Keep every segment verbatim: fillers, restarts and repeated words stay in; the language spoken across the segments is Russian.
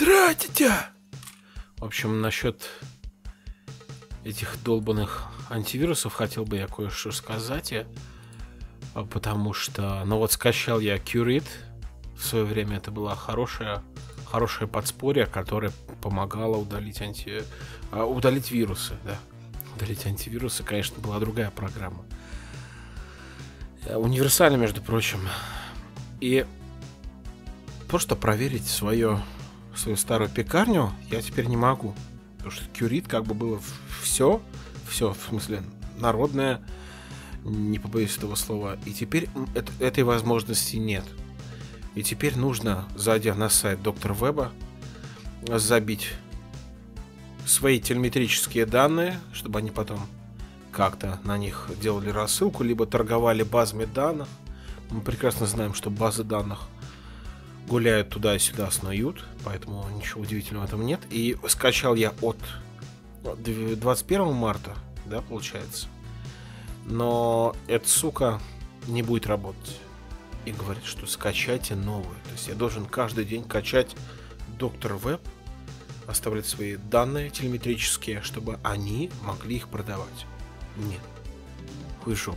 Здравствуйте! В общем, насчет этих долбанных антивирусов хотел бы я кое-что сказать. Я, потому что, ну вот скачал я Curate. В свое время это была хорошая, хорошее подспорье, которое помогало удалить анти... удалить вирусы, да. Удалить антивирусы, конечно, была другая программа. Универсальная, между прочим. И просто проверить свое, свою старую пекарню я теперь не могу. Потому что Curate как бы было все, все, в смысле, народное, не побоюсь этого слова. И теперь это, этой возможности нет. И теперь нужно, зайдя на сайт доктора Веба, забить свои телеметрические данные, чтобы они потом как-то на них делали рассылку, либо торговали базами данных. Мы прекрасно знаем, что базы данных гуляют туда и сюда, снуют, поэтому ничего удивительного в этом нет. И скачал я от двадцать первого марта, да, получается. Но эта сука не будет работать. И говорит, что скачайте новую. То есть я должен каждый день качать доктор Веб, оставлять свои данные телеметрические, чтобы они могли их продавать. Нет. Хуй жоп.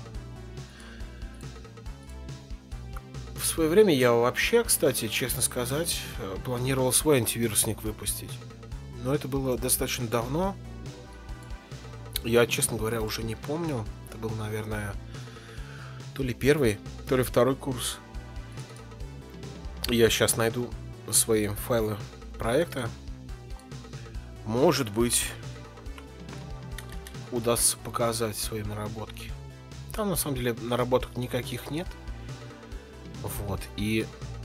В свое время я вообще, кстати, честно сказать, планировал свой антивирусник выпустить. Но это было достаточно давно. Я, честно говоря, уже не помню. Это был, наверное, то ли первый, то ли второй курс. Я сейчас найду свои файлы проекта. Может быть, удастся показать свои наработки. Там, на самом деле, наработок никаких нет. Вот, и...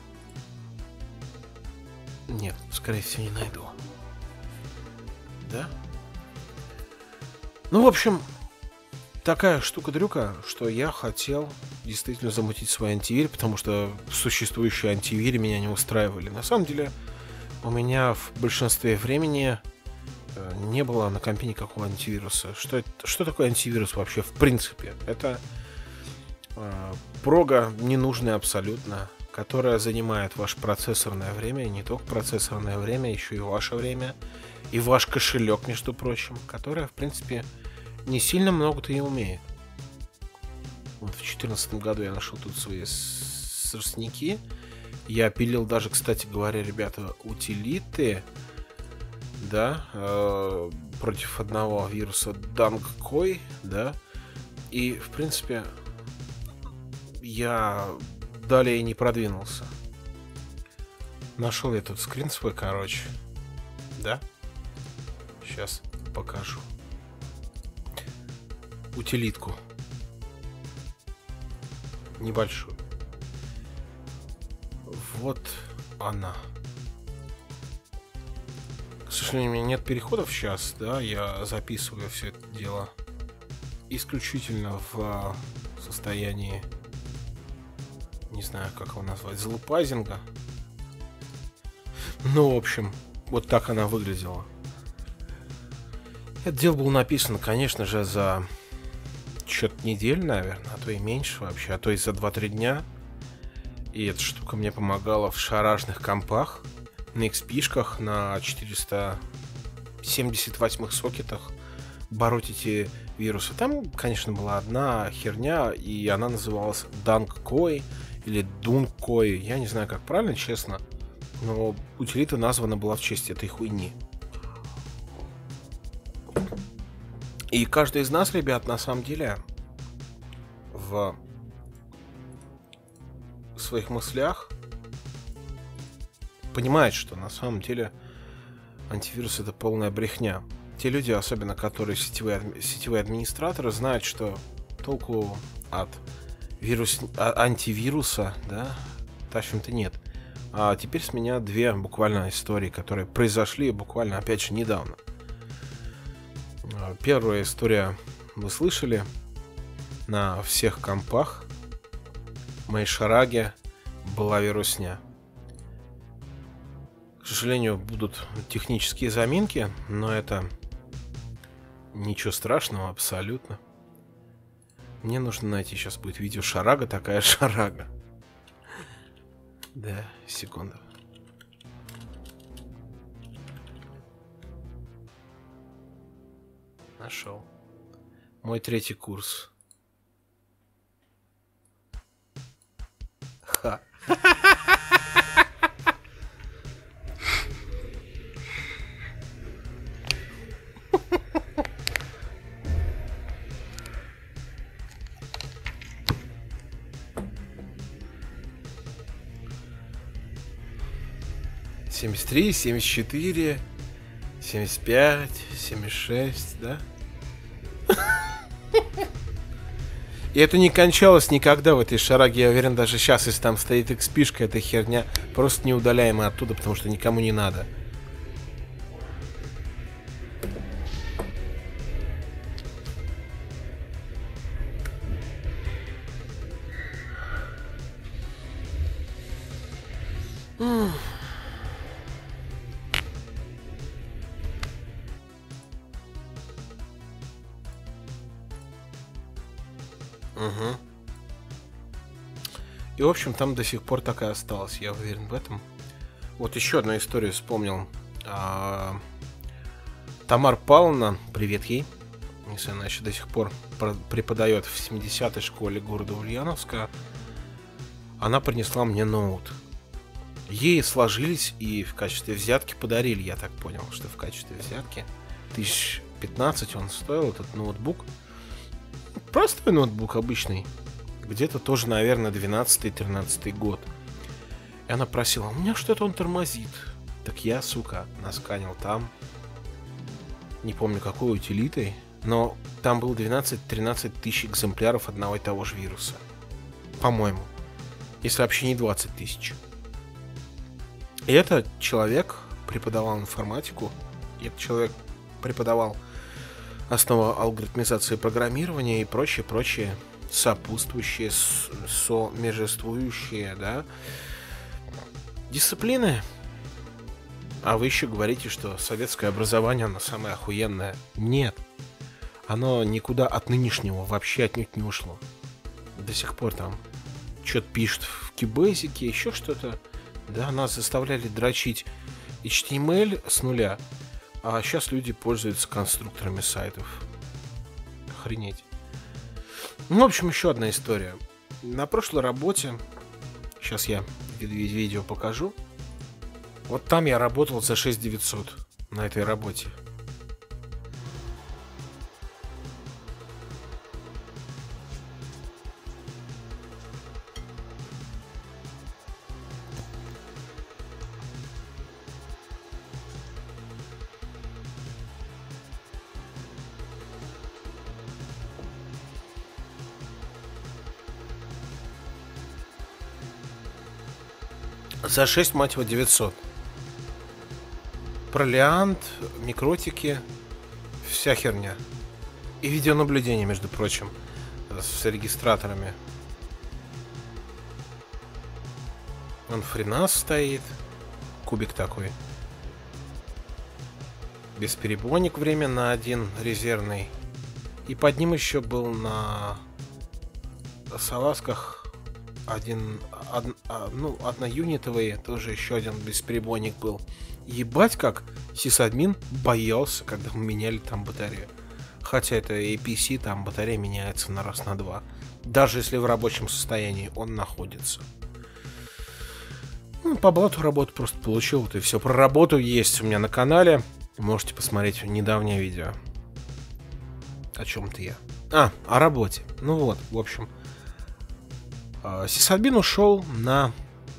Нет, скорее всего, не найду. Да? Ну, в общем, такая штука-дрюка, что я хотел действительно замутить свой антивирус, потому что существующие антивиры меня не устраивали. На самом деле, у меня в большинстве времени не было на компе никакого антивируса. Что, что такое антивирус вообще в принципе? Это э, прога ненужная абсолютно, которая занимает ваше процессорное время, и не только процессорное время, еще и ваше время, и ваш кошелек, между прочим, которая, в принципе, не сильно много-то и умеет. Вот в две тысячи четырнадцатом году я нашел тут свои сорняки. Я пилил даже, кстати говоря, ребята, утилиты, да, э, против одного вируса Dangkoi, да, и, в принципе, я далее не продвинулся. Нашел я тут скрин свой, короче, да, сейчас покажу утилитку небольшую. Вот она. К сожалению, у меня нет переходов сейчас, да, я записываю все это дело исключительно в состоянии, не знаю, как его назвать, залупайзинга. Ну, в общем, вот так она выглядела. Это дело было написано, конечно же, за счет недель, наверное, а то и меньше вообще, а то и за два-три дня. И эта штука мне помогала в шаражных компах, на икс пи-шках, на четыреста семьдесят восемь сокетах бороть эти вирусы. Там, конечно, была одна херня, и она называлась Dangkoi или Dunkoi. Я не знаю, как правильно, честно, но утилита названа была в честь этой хуйни. И каждый из нас, ребят, на самом деле в своих мыслях понимает, что на самом деле антивирус — это полная брехня. Те люди, особенно которые сетевые, сетевые администраторы, знают, что толку от вирус, а, антивируса, да, в-то нет. А теперь с меня две буквально истории, которые произошли буквально, опять же, недавно. Первая история вы слышали. На всех компах в моей шараге была вирусня. К сожалению, будут технические заминки, но это ничего страшного абсолютно. Мне нужно найти, сейчас будет видео шарага, такая шарага. Да, секунду. Нашел. Мой третий курс. Ха. семьдесят три, семьдесят четыре, семьдесят пять, семьдесят шесть, да? И это не кончалось никогда в этой шараге. Я уверен, даже сейчас, если там стоит икс пи-шка, эта херня просто неудаляемая оттуда, потому что никому не надо. Угу. И, в общем, там до сих пор так и осталось, я уверен в этом. Вот еще одну историю вспомнил. А, Тамара Павловна, привет ей, если она еще до сих пор преподает в семидесятой школе города Ульяновска, она принесла мне ноут. Ей сложились и в качестве взятки подарили, я так понял, что в качестве взятки. Тысяч пятнадцать он стоил, этот ноутбук. Простой ноутбук обычный. Где-то тоже, наверное, двенадцатый-тринадцатый год. И она просила, у меня что-то он тормозит. Так я, сука, насканил там. Не помню, какой утилитой. Но там было двенадцать-тринадцать тысяч экземпляров одного и того же вируса. По-моему. Если вообще не двадцать тысяч. И этот человек преподавал информатику. И этот человек преподавал основа алгоритмизации программирования и прочие-прочие сопутствующие, сомежествующие, да, дисциплины. А вы еще говорите, что советское образование, оно самое охуенное. Нет. Оно никуда от нынешнего вообще отнюдь не ушло. До сих пор там что-то пишут в кибейзике, еще что-то. Да, нас заставляли дрочить эйч ти эм эль с нуля. А сейчас люди пользуются конструкторами сайтов. Охренеть. Ну, в общем, еще одна история. На прошлой работе, сейчас я видео покажу. Вот там я работал за шесть тысяч девятьсот на этой работе. За шесть, мать его, девятьсот. Пролиант, микротики, вся херня. И видеонаблюдение, между прочим, с регистраторами. Он френас стоит. Кубик такой. Бесперебойник временно один, резервный. И под ним еще был на салазках один, од, ну, одноюнитовый, тоже еще один бесперебойник был. Ебать, как сисадмин боялся, когда мы меняли там батарею. Хотя это эй пи си, там батарея меняется на раз на два. Даже если в рабочем состоянии он находится. Ну, по блату работу просто получил, вот и все. Про работу есть у меня на канале. Можете посмотреть недавнее видео. О чем-то я. А, о работе. Ну вот, в общем. Сисадмин ушел на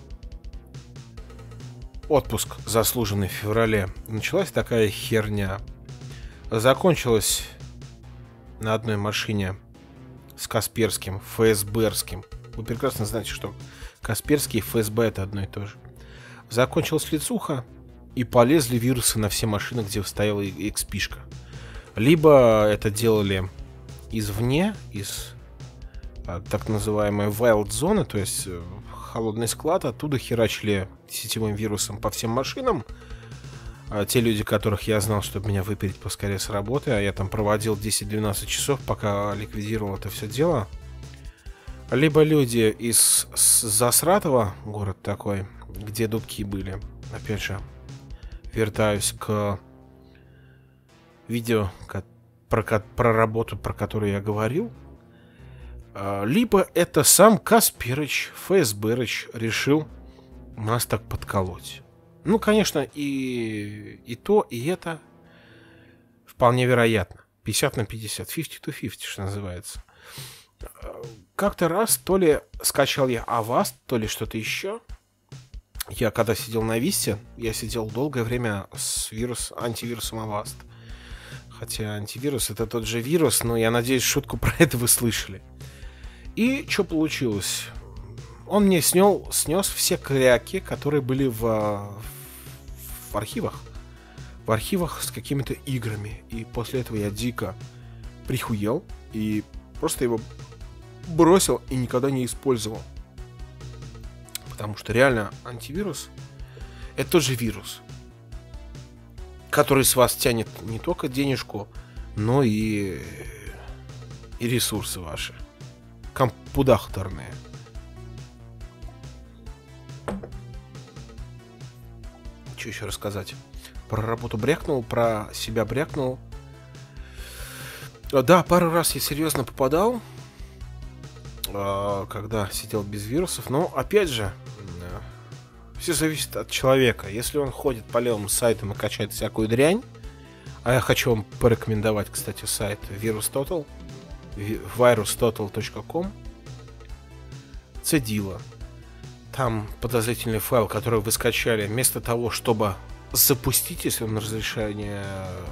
отпуск, заслуженный в феврале. Началась такая херня. Закончилась на одной машине с Касперским, ФСБрским. Вы прекрасно знаете, что Касперский и эф эс бэ это одно и то же. Закончилась лицуха, и полезли вирусы на все машины, где стояла икс пи-шка. Либо это делали извне, из так называемой wild зоны, то есть холодный склад, оттуда херачили сетевым вирусом по всем машинам. А те люди, которых я знал, чтобы меня выпереть поскорее с работы, а я там проводил десять-двенадцать часов, пока ликвидировал это все дело. Либо люди из Засратова, город такой, где дубки были. Опять же, вертаюсь к видео, про, про работу, про которую я говорил, либо это сам Касперыч, ФСБрыч решил нас так подколоть. Ну, конечно, и, и то, и это вполне вероятно. пятьдесят на пятьдесят, пятьдесят на пятьдесят, что называется. Как-то раз то ли скачал я Avast, то ли что-то еще. Я когда сидел на Висте, я сидел долгое время с вирус, антивирусом Avast. Хотя антивирус это тот же вирус, но я надеюсь, шутку про это вы слышали. И что получилось? Он мне снес, снес все кряки, которые были в, в архивах. В архивах с какими-то играми. И после этого я дико прихуел и просто его бросил и никогда не использовал. Потому что реально антивирус это тот же вирус, который с вас тянет не только денежку, но и, и ресурсы ваши. Компудахторные. Что еще рассказать? Про работу брякнул, про себя брякнул. Да, пару раз я серьезно попадал, когда сидел без вирусов. Но, опять же, все зависит от человека. Если он ходит по левым сайтам и качает всякую дрянь, а я хочу вам порекомендовать, кстати, сайт VirusTotal, вирус тотал точка ком. Цедила. Там подозрительный файл, который вы скачали, вместо того, чтобы запустить, если он разрешение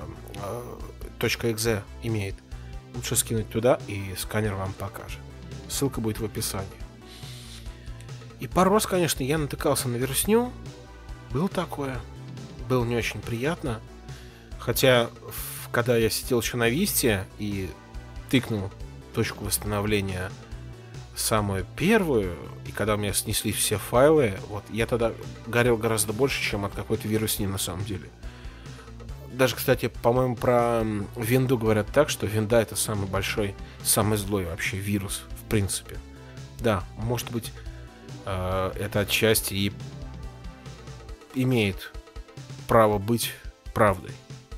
.exe имеет, лучше скинуть туда, и сканер вам покажет. Ссылка будет в описании. И пару раз, конечно, я натыкался на вирусню. Было такое. Было не очень приятно. Хотя, когда я сидел еще на Висте и тыкнул точку восстановления самую первую, и когда у меня снесли все файлы, вот, я тогда горел гораздо больше, чем от какой-то вирусни на самом деле. Даже, кстати, по-моему, про винду говорят так, что винда это самый большой, самый злой вообще вирус, в принципе. Да, может быть, э, это отчасти и имеет право быть правдой.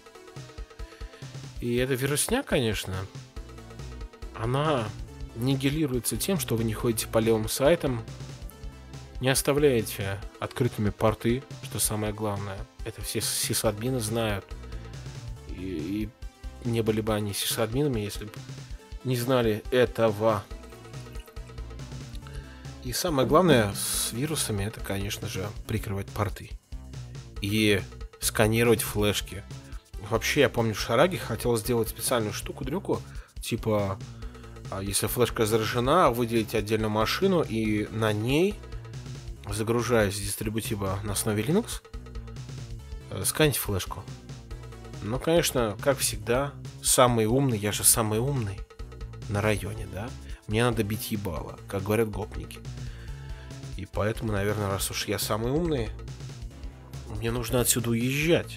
И эта вирусня, конечно, она нигилируется тем, что вы не ходите по левым сайтам, не оставляете открытыми порты, что самое главное. Это все сисадмины знают. И, и не были бы они сисадминами, если бы не знали этого. И самое главное с вирусами, это, конечно же, прикрывать порты. И сканировать флешки. Вообще, я помню, в Шараге хотел сделать специальную штуку-дрюку, типа, если флешка заражена, выделить отдельную машину и на ней, загружаясь с дистрибутива на основе Linux, сканить флешку. Ну, конечно, как всегда, самый умный, я же самый умный на районе, да? Мне надо бить ебало, как говорят гопники. И поэтому, наверное, раз уж я самый умный, мне нужно отсюда уезжать.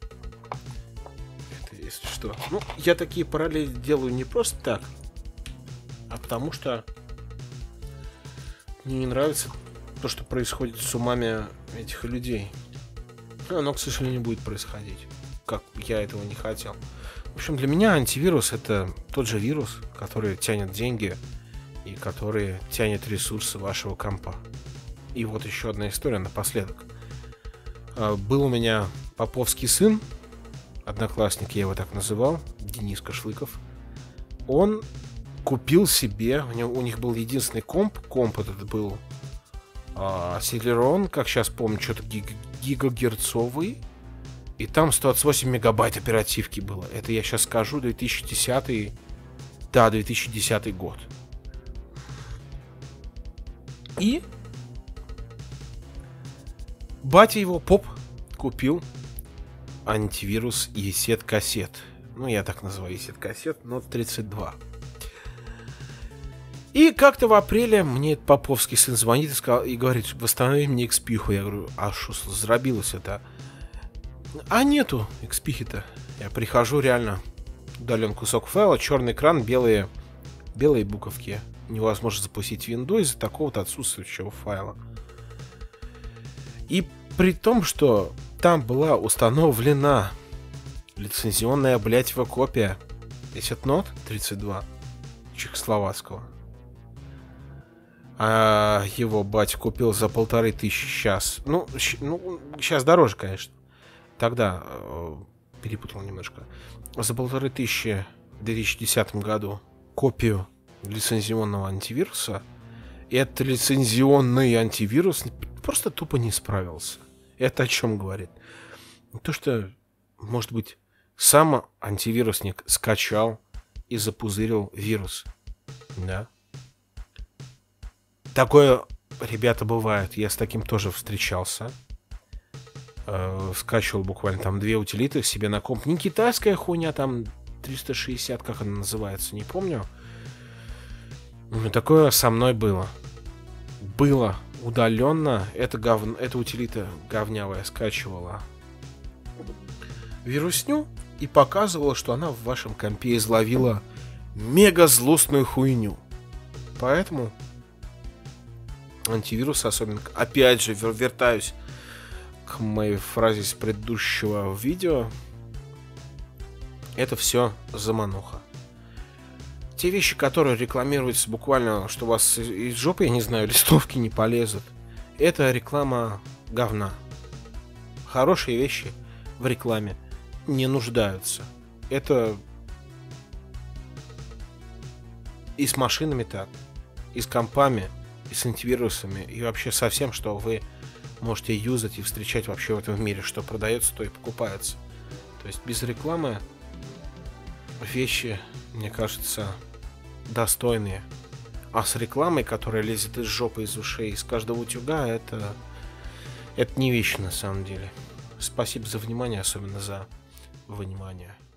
Это если что. Ну, я такие параллели делаю не просто так, а потому что мне не нравится то, что происходит с умами этих людей. Оно, к сожалению, будет происходить, как я этого не хотел. В общем, для меня антивирус это тот же вирус, который тянет деньги и который тянет ресурсы вашего компа. И вот еще одна история напоследок. Был у меня поповский сын, одноклассник, я его так называл, Денис Кашлыков. Он купил себе, у, него, у них был единственный комп, комп этот был а, Celeron, как сейчас помню, что-то гиг, гигагерцовый, и там сто двадцать восемь мегабайт оперативки было. Это я сейчас скажу, две тысячи десятый, да, две тысячи десятый год. И батя его, поп, купил антивирус ESET-кассет. Ну, я так называю ESET-кассет, но тридцать два. И как-то в апреле мне этот поповский сын звонит и, сказал, и говорит, восстанови мне экспиху. Я говорю, а что зрабилось это? А нету экспихи-то. Я прихожу, реально, удален кусок файла, черный экран, белые, белые буковки. Невозможно запустить винду из-за такого-то отсутствующего файла. И при том, что там была установлена лицензионная, блядь, копия Этот Note тридцать два чехословацкого. А его батя купил за полторы тысячи сейчас. Ну, щ- ну, сейчас дороже, конечно. Тогда э, перепутал немножко. За полторы тысячи в две тысячи десятом году копию лицензионного антивируса. И этот лицензионный антивирус просто тупо не справился. Это о чем говорит? То, что, может быть, сам антивирусник скачал и запузырил вирус. Да. Такое, ребята, бывает. Я с таким тоже встречался. Э, скачивал буквально там две утилиты себе на комп. Не китайская хуйня, там триста шестьдесят, как она называется, не помню. Но такое со мной было. Было удаленно. Это говно, эта утилита говнявая скачивала вирусню и показывала, что она в вашем компе изловила мега злостную хуйню. Поэтому антивирус, особенно, опять же, вертаюсь к моей фразе с предыдущего видео, это все замануха. Те вещи, которые рекламируются буквально, что у вас из жопы, я не знаю, листовки не полезут, это реклама говна. Хорошие вещи в рекламе не нуждаются. Это и с машинами так, и с компами, и с антивирусами, и вообще со всем, что вы можете юзать и встречать вообще в этом мире, что продается, то и покупается. То есть без рекламы вещи, мне кажется, достойные. А с рекламой, которая лезет из жопы, из ушей, из каждого утюга, это, это не вещи на самом деле. Спасибо за внимание, особенно за внимание.